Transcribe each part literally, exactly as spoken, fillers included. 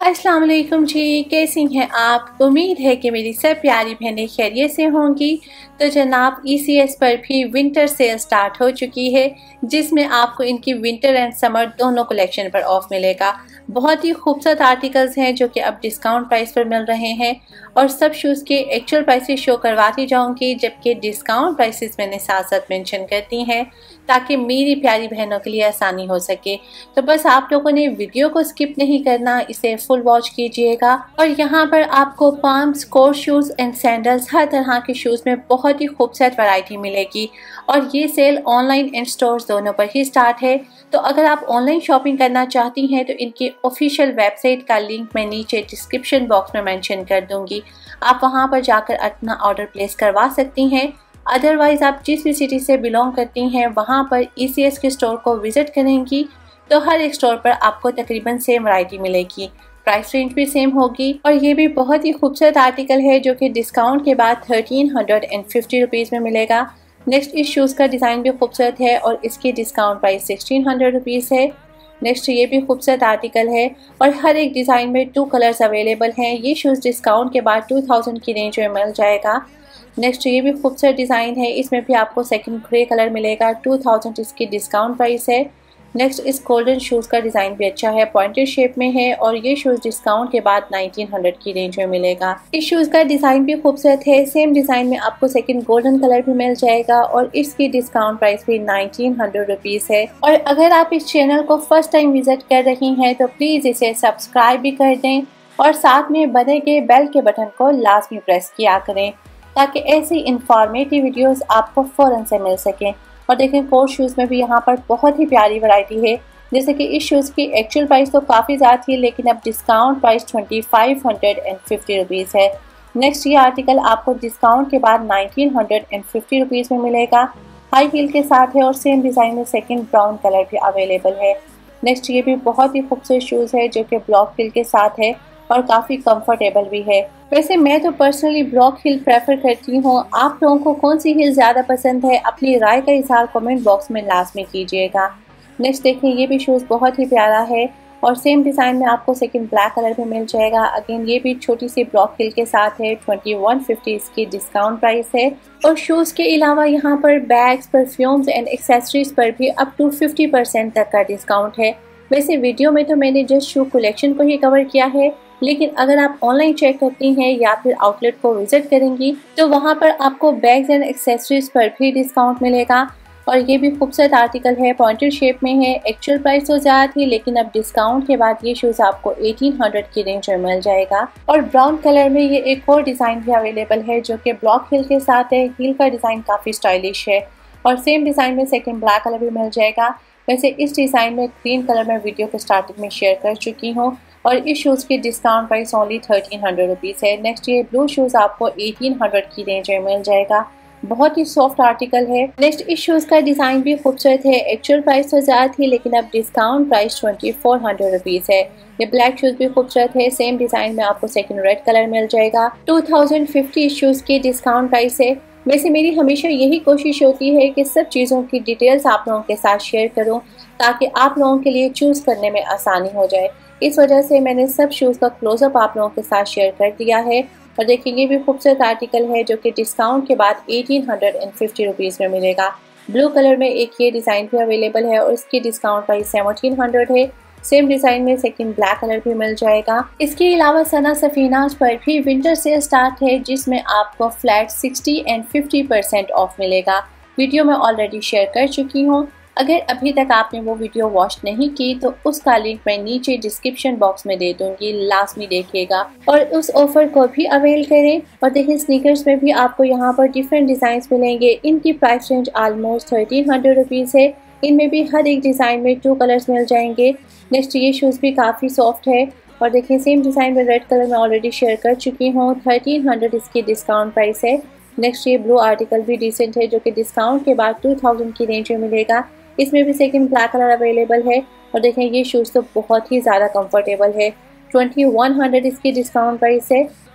अस्सलाम वालेकुम जी, कैसी हैं आप। उम्मीद है कि मेरी सब प्यारी बहनें खैरियत से होंगी। तो जनाब ई सी एस पर भी विंटर सेल स्टार्ट हो चुकी है, जिसमें आपको इनकी विंटर एंड समर दोनों कलेक्शन पर ऑफ मिलेगा। बहुत ही खूबसूरत आर्टिकल्स हैं जो कि अब डिस्काउंट प्राइस पर मिल रहे हैं और सब शूज़ के एक्चुअल प्राइसेस शो करवाती जाऊंगी, जबकि डिस्काउंट प्राइसेस मैंने साथ साथ मेंशन कर दी हैं ताकि मेरी प्यारी बहनों के लिए आसानी हो सके। तो बस आप लोगों ने वीडियो को स्किप नहीं करना, इसे फुल वॉच कीजिएगा। और यहाँ पर आपको palms, court shoes and sandals, हर तरह के शूज़ में बहुत ही खूबसूरत वैरायटी मिलेगी और ये सेल ऑनलाइन एंड स्टोर्स दोनों पर ही स्टार्ट है। तो अगर आप ऑनलाइन शॉपिंग करना चाहती हैं तो इनकी ऑफिशियल वेबसाइट का लिंक मैं नीचे डिस्क्रिप्शन बॉक्स में मेंशन कर दूंगी, आप वहां पर जाकर अपना ऑर्डर प्लेस करवा सकती हैं। अदरवाइज आप जिस भी सिटी से बिलोंग करती हैं वहां पर ई सी एस के स्टोर को विजिट करेंगी तो हर एक स्टोर पर आपको तकरीबन सेम वैरायटी मिलेगी, प्राइस रेंज भी सेम होगी। और ये भी बहुत ही खूबसूरत आर्टिकल है जो कि डिस्काउंट के बाद thirteen hundred and fifty rupees में मिलेगा। नेक्स्ट इस शूज़ का डिज़ाइन भी खूबसूरत है और इसकी discount price sixteen hundred rupees है। नेक्स्ट ये भी खूबसूरत आर्टिकल है और हर एक डिज़ाइन में टू कलर्स अवेलेबल हैं। ये शूज़ डिस्काउंट के बाद टू थाउजेंड की रेंज में मिल जाएगा। नेक्स्ट ये भी खूबसूरत डिज़ाइन है, इसमें भी आपको सेकंड ग्रे कलर मिलेगा, टू थाउजेंड इसकी डिस्काउंट प्राइस है। नेक्स्ट इस गोल्डन शूज़ का डिज़ाइन भी अच्छा है, पॉइंटेड शेप में है और ये शूज़ डिस्काउंट के बाद नाइनटीन हंड्रेड की रेंज में मिलेगा। इस शूज़ का डिज़ाइन भी खूबसूरत है, सेम डिज़ाइन में आपको सेकंड गोल्डन कलर भी मिल जाएगा और इसकी डिस्काउंट प्राइस भी नाइनटीन हंड्रेड रुपीज़ है। और अगर आप इस चैनल को फर्स्ट टाइम विजिट कर रही हैं तो प्लीज़ इसे सब्सक्राइब भी कर दें और साथ में बने के बेल के बटन को लाजमी प्रेस किया करें ताकि ऐसी इंफॉर्मेटिव वीडियोस आपको फ़ौरन से मिल सकें। और देखें कोर्ट शूज़ में भी यहाँ पर बहुत ही प्यारी वैरायटी है, जैसे कि इस शूज़ की एक्चुअल प्राइस तो काफ़ी ज़्यादा थी लेकिन अब discount price twenty five hundred and fifty rupees है। नेक्स्ट ये आर्टिकल आपको डिस्काउंट के बाद nineteen hundred and fifty rupees में मिलेगा, हाई हील के साथ है और सेम डिज़ाइन में सेकेंड ब्राउन कलर भी अवेलेबल है। नेक्स्ट ये भी बहुत ही खूबसूरत शूज़ है जो कि ब्लॉक हील के साथ है और काफ़ी कंफर्टेबल भी है। वैसे मैं तो पर्सनली ब्लॉक हिल प्रेफर करती हूँ, आप लोगों को कौन सी हिल ज़्यादा पसंद है अपनी राय का इज़हार कमेंट बॉक्स में लाजमी कीजिएगा। नेक्स्ट देखें ये भी शूज़ बहुत ही प्यारा है और सेम डिज़ाइन में आपको सेकंड ब्लैक कलर भी मिल जाएगा। अगेन ये भी छोटी सी ब्लॉक हिल के साथ है, ट्वेंटी वन फिफ्टी इसकी डिस्काउंट प्राइस है। और शूज़ के अलावा यहाँ पर बैग्स, परफ्यूम्स एंड एक्सेसरीज पर भी अप टू फिफ्टी परसेंट तक का डिस्काउंट है। वैसे वीडियो में तो मैंने जस्ट शू कलेक्शन को ही कवर किया है, लेकिन अगर आप ऑनलाइन चेक करती हैं या फिर आउटलेट को विजिट करेंगी तो वहाँ पर आपको बैग्स एंड एक्सेसरीज पर भी डिस्काउंट मिलेगा। और ये भी खूबसूरत आर्टिकल है, पॉइंटेड शेप में है, एक्चुअल प्राइस तो ज़्यादा थी लेकिन अब डिस्काउंट के बाद ये शूज़ आपको एटीन हंड्रेड की रेंज में मिल जाएगा। और ब्राउन कलर में ये एक और डिज़ाइन भी अवेलेबल है जो कि ब्लॉक हील के साथ है। हील का डिज़ाइन काफ़ी स्टाइलिश है और सेम डिज़ाइन में सेकेंड ब्लैक कलर भी मिल जाएगा। वैसे इस डिज़ाइन में ग्रीन कलर में वीडियो के स्टार्टिंग में शेयर कर चुकी हूँ और इस शूज़ की discount price only thirteen hundred rupees है। नेक्स्ट ये ब्लू शूज़ आपको एटीन हंड्रेड की रेंज में मिल जाएगा, बहुत ही सॉफ्ट आर्टिकल है। नेक्स्ट इस शूज़ का डिज़ाइन भी खूबसूरत है, एक्चुअल प्राइस तो ज़्यादा थी लेकिन अब discount price twenty four hundred rupees है। ये ब्लैक शूज़ भी खूबसूरत है, सेम डिज़ाइन में आपको सेकंड रेड कलर मिल जाएगा, टू थाउजेंड फिफ्टी इस शूज़ की डिस्काउंट प्राइस है। वैसे मेरी हमेशा यही कोशिश होती है कि सब चीज़ों की डिटेल्स आप लोगों के साथ शेयर करूं ताकि आप लोगों के लिए चूज़ करने में आसानी हो जाए। इस वजह से मैंने सब शूज़ का क्लोजअप आप लोगों के साथ शेयर कर दिया है। और देखिए ये भी खूबसूरत आर्टिकल है जो कि डिस्काउंट के बाद eighteen hundred and fifty rupees में मिलेगा। ब्लू कलर में एक ये डिज़ाइन भी अवेलेबल है और इसकी डिस्काउंट प्राइस सेवनटीन हंड्रेड है। सेम डिज़ाइन में सेकंड ब्लैक कलर भी मिल जाएगा। इसके अलावा सना सफीनाज पर भी विंटर सेल स्टार्ट है जिसमें आपको flat sixty and fifty percent off मिलेगा। वीडियो मैं ऑलरेडी शेयर कर चुकी हूँ, अगर अभी तक आपने वो वीडियो वॉच नहीं की तो उसका लिंक मैं नीचे डिस्क्रिप्शन बॉक्स में दे दूंगी, लाजमी देखिएगा और उस ऑफर को भी अवेल करें। और देखिए स्नीकर्स में भी आपको यहाँ पर डिफरेंट डिज़ाइन मिलेंगे, इनकी price range almost thirteen hundred rupees है। इनमें भी हर एक डिज़ाइन में टू कलर्स मिल जाएंगे। नेक्स्ट ये शूज़ भी काफ़ी सॉफ्ट है और देखिए सेम डिज़ाइन में रेड कलर में ऑलरेडी शेयर कर चुकी हूँ, थर्टीन हंड्रेड इसकी डिस्काउंट प्राइस है। नेक्स्ट ये ब्लू आर्टिकल भी डिसेंट है जो कि डिस्काउंट के बाद टू थाउजेंड की रेंज में मिलेगा, इसमें भी सेकंड ब्लैक कलर अवेलेबल है। और देखें ये शूज़ तो बहुत ही ज़्यादा कंफर्टेबल है, ट्वेंटी वन हंड्रेड इसकी डिस्काउंट प्राइस है।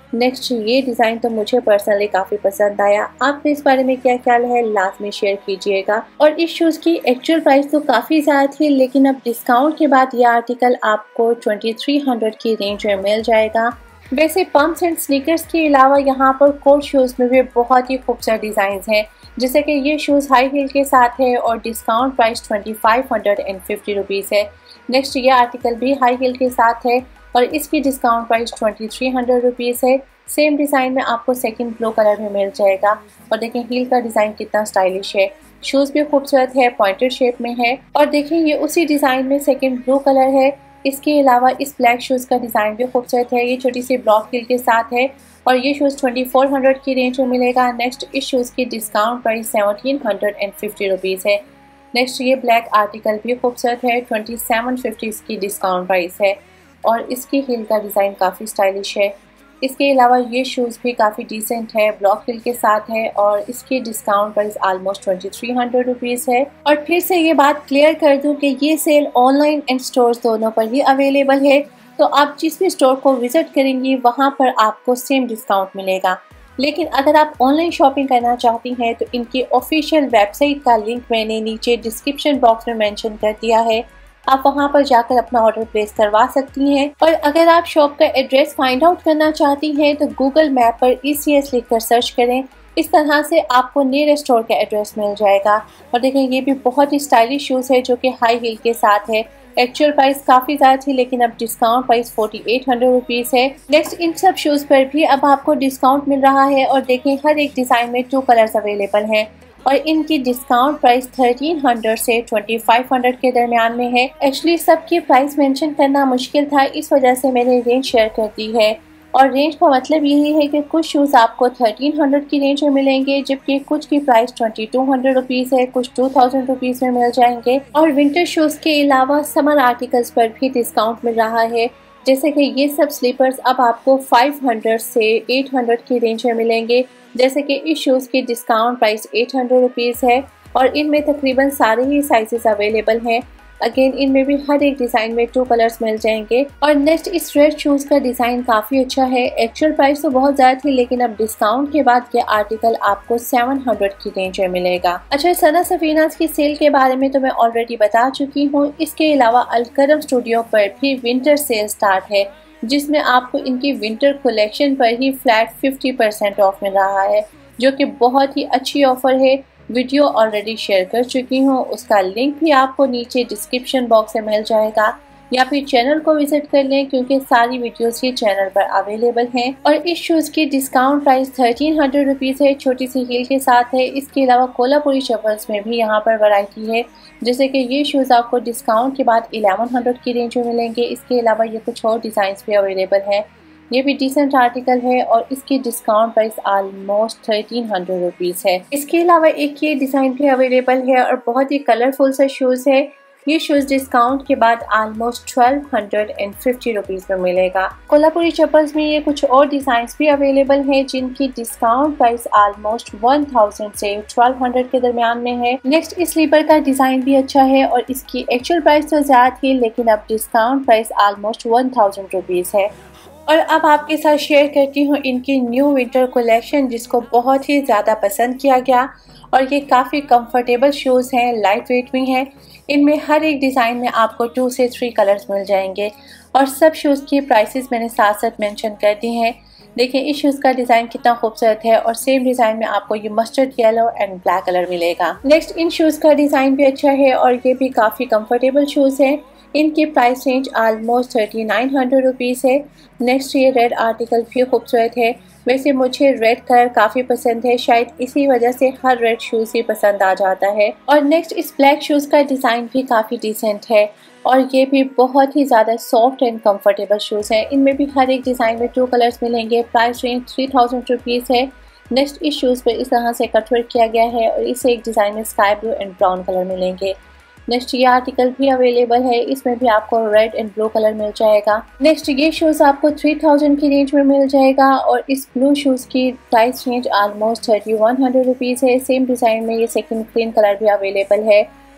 नेक्स्ट ये डिज़ाइन तो मुझे पर्सनली काफ़ी पसंद आया। आपको इस बारे में क्या ख्याल है लाजमी शेयर कीजिएगा। और इस शूज़ की एक्चुअल प्राइस तो काफ़ी ज़्यादा थी, लेकिन अब डिस्काउंट के बाद यह आर्टिकल आपको तेईस सौ की रेंज में मिल जाएगा। वैसे पम्प्स एंड स्नीकर्स के अलावा यहाँ पर कोट शूज़ में भी बहुत ही खूबसूरत डिज़ाइन हैं, जैसे कि ये शूज़ हाई हील के साथ है और discount price twenty five hundred and fifty rupees है। नेक्स्ट ये आर्टिकल भी हाई हील के साथ है और इसकी discount price twenty three hundred rupees है। सेम डिज़ाइन में आपको सेकंड ब्लू कलर में मिल जाएगा। और देखें हील का डिज़ाइन कितना स्टाइलिश है। शूज़ भी खूबसूरत है, पॉइंटेड शेप में है। और देखें ये उसी डिज़ाइन में सेकंड ब्लू कलर है। इसके अलावा इस ब्लैक शूज़ का डिज़ाइन भी खूबसूरत है। ये छोटी सी ब्लॉक हील के साथ है और ये शूज़ ट्वेंटी फोर हंड्रेड की रेंज में मिलेगा। नेक्स्ट इस शूज़ की discount price seventeen hundred and fifty rupees है। नेक्स्ट ये ब्लैक आर्टिकल भी खूबसूरत है, ट्वेंटी सेवन फिफ्टी इसकी डिस्काउंट प्राइस है और इसकी हील का डिज़ाइन काफ़ी स्टाइलिश है। इसके अलावा ये शूज़ भी काफ़ी डिसेंट है, ब्लॉक हील के साथ है और इसकी discount price almost twenty three hundred rupees है। और फिर से ये बात क्लियर कर दूं कि ये सेल ऑनलाइन एंड स्टोर्स दोनों पर ही अवेलेबल है, तो आप जिस भी स्टोर को विज़िट करेंगी वहाँ पर आपको सेम डिस्काउंट मिलेगा। लेकिन अगर आप ऑनलाइन शॉपिंग करना चाहती हैं तो इनकी ऑफिशियल वेबसाइट का लिंक मैंने नीचे डिस्क्रिप्शन बॉक्स में मेंशन कर दिया है, आप वहां पर जाकर अपना ऑर्डर प्लेस करवा सकती हैं। और अगर आप शॉप का एड्रेस फाइंड आउट करना चाहती हैं तो गूगल मैप पर ई सी एस लिखकर सर्च करें, इस तरह से आपको नियरेस्ट स्टोर का एड्रेस मिल जाएगा। और देखें ये भी बहुत ही स्टाइलिश शूज़ है जो कि हाई हील के साथ है। एक्चुअल प्राइस काफ़ी ज़्यादा थी, लेकिन अब discount price forty eight hundred rupees है। नेक्स्ट इन सब शूज़ पर भी अब आपको डिस्काउंट मिल रहा है और देखें हर एक डिज़ाइन में टू कलर्स अवेलेबल हैं और इनकी डिस्काउंट प्राइस थर्टीन हंड्रेड से ट्वेंटी फाइव हंड्रेड के दरमियान में है। एक्चुअली सबकी प्राइस मेंशन करना मुश्किल था, इस वजह से मैंने रेंज शेयर कर दी है। और रेंज का मतलब यही है कि कुछ शूज़ आपको थर्टीन हंड्रेड की रेंज में मिलेंगे, जबकि कुछ की price twenty two hundred rupees है, कुछ टू थाउजेंड रुपीज़ में मिल जाएंगे। और विंटर शूज़ के अलावा समर आर्टिकल्स पर भी डिस्काउंट मिल रहा है, जैसे कि ये सब स्लीपर्स अब आपको फाइव हंड्रेड से एट हंड्रेड की रेंज में मिलेंगे। जैसे कि इस शूज़ की discount price eight hundred rupees है और इनमें तकरीबन सारे ही साइजेस अवेलेबल हैं। अगेन इनमें भी हर एक डिज़ाइन में टू कलर्स मिल जाएंगे। और नेक्स्ट इस रेड शूज़ का डिज़ाइन काफ़ी अच्छा है। एक्चुअल प्राइस तो बहुत ज़्यादा थी, लेकिन अब डिस्काउंट के बाद ये आर्टिकल आपको सेवन हंड्रेड की रेंज में मिलेगा। अच्छा, सना सफीनाज की सेल के बारे में तो मैं ऑलरेडी बता चुकी हूँ। इसके अलावा अलकरम स्टूडियो पर भी विंटर सेल स्टार्ट है, जिसमें आपको इनकी विंटर कलेक्शन पर ही फ्लैट फिफ्टी परसेंट ऑफ मिल रहा है, जो कि बहुत ही अच्छी ऑफर है। वीडियो ऑलरेडी शेयर कर चुकी हूँ, उसका लिंक भी आपको नीचे डिस्क्रिप्शन बॉक्स में मिल जाएगा, या फिर चैनल को विजिट कर लें क्योंकि सारी वीडियोस ही चैनल पर अवेलेबल हैं। और इस शूज़ की discount price thirteen hundred rupees है, छोटी सी हील के साथ है। इसके अलावा कोल्हापुरी चप्पल्स में भी यहाँ पर वैरायटी है, जैसे कि ये शूज़ आपको डिस्काउंट के बाद इलेवन हंड्रेड की रेंज में मिलेंगे। इसके अलावा ये कुछ और डिज़ाइन भी अवेलेबल हैं। ये भी डिसेंट आर्टिकल है और इसकी discount price almost thirteen hundred rupees है। इसके अलावा एक ये डिज़ाइन भी अवेलेबल है और बहुत ही कलरफुल सा शूज़ है। ये शूज़ डिस्काउंट के बाद almost twelve hundred and fifty rupees में मिलेगा। कोल्हापुरी चप्पल्स में ये कुछ और डिज़ाइंस भी अवेलेबल हैं, जिनकी discount price almost one thousand से ट्वेल्व हंड्रेड के दरमियान में है। नेक्स्ट इस स्लीपर का डिज़ाइन भी अच्छा है और इसकी एक्चुअल प्राइस तो ज़्यादा थी, लेकिन अब discount price almost one thousand rupees है। और अब आपके साथ शेयर करती हूँ इनकी न्यू विंटर कलेक्शन, जिसको बहुत ही ज़्यादा पसंद किया गया। और ये काफ़ी कंफर्टेबल शूज़ हैं, लाइट वेट भी हैं। इनमें हर एक डिज़ाइन में आपको टू से थ्री कलर्स मिल जाएंगे और सब शूज़ की प्राइसेस मैंने साथ साथ मेंशन कर दी हैं। देखिए इस शूज़ का डिज़ाइन कितना खूबसूरत है और सेम डिज़ाइन में आपको ये mustard yellow and black colour मिलेगा। नेक्स्ट इन शूज़ का डिज़ाइन भी अच्छा है और ये भी काफ़ी कंफर्टेबल शूज़ हैं। इनकी price range almost thirty nine hundred rupees है। नेक्स्ट ये रेड आर्टिकल भी खूबसूरत है। वैसे मुझे रेड कलर काफ़ी पसंद है, शायद इसी वजह से हर रेड शूज़ ही पसंद आ जाता है। और नेक्स्ट इस ब्लैक शूज़ का डिज़ाइन भी काफ़ी डिसेंट है और ये भी बहुत ही ज़्यादा सॉफ्ट एंड कंफर्टेबल शूज़ हैं। इनमें भी हर एक डिज़ाइन में टू कलर्स मिलेंगे। Price range three thousand rupees है। नेक्स्ट इस शूज़ पर इस तरह से कटवर्क किया गया है और इसे एक डिज़ाइन में sky blue and brown colour मिलेंगे। नेक्स्ट ये आर्टिकल भी अवेलेबल है, इसमें भी आपको रेड एंड ब्लू कलर मिल जाएगा। नेक्स्ट ये शूज़ आपको थ्री थाउजेंड की रेंज में मिल जाएगा और इस ब्लू शूज़ की price range almost thirty one hundred rupees है। सेम डिज़ाइन में ये सेकंड ग्रीन कलर भी अवेलेबल है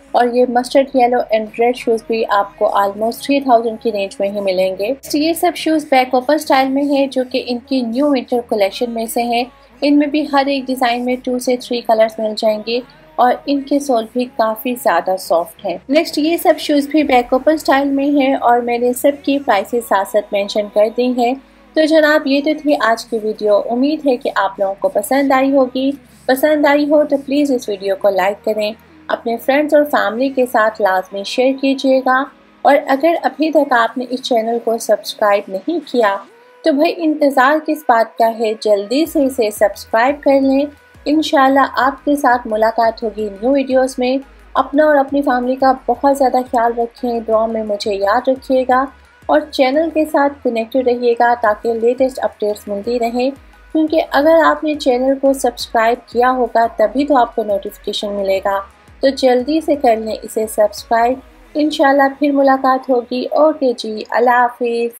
और ये mustard yellow and red shoes भी आपको ऑलमोस्ट थ्री थाउजेंड की रेंज में ही मिलेंगे। तो ये सब शूज़ बैक ओपन स्टाइल में है जो कि इनकी न्यू विंटर कलेक्शन में से हैं। इनमें भी हर एक डिज़ाइन में टू से थ्री कलर्स मिल जाएंगे और इनके सोल भी काफ़ी ज़्यादा सॉफ्ट हैं। नेक्स्ट ये सब शूज़ भी बैक ओपन स्टाइल में हैं और मैंने सबकी प्राइसेस साथ साथ मेंशन कर दी हैं। तो जनाब ये तो थी आज की वीडियो। उम्मीद है कि आप लोगों को पसंद आई होगी। पसंद आई हो तो प्लीज़ इस वीडियो को लाइक करें, अपने फ्रेंड्स और फैमिली के साथ लाजमी शेयर कीजिएगा। और अगर अभी तक आपने इस चैनल को सब्सक्राइब नहीं किया तो भाई इंतज़ार किस बात का है, जल्दी से इसे सब्सक्राइब कर लें। इंशाल्लाह आपके साथ मुलाकात होगी न्यू वीडियोस में। अपना और अपनी फैमिली का बहुत ज़्यादा ख्याल रखें, दुआ में मुझे याद रखिएगा और चैनल के साथ कनेक्टेड रहिएगा ताकि लेटेस्ट अपडेट्स मिलती रहें। क्योंकि अगर आपने चैनल को सब्सक्राइब किया होगा तभी तो आपको नोटिफिकेशन मिलेगा, तो जल्दी से कर लें इसे सब्सक्राइब। इंशाल्लाह फिर मुलाकात होगी। ओके जी, अल्लाह हाफिज़।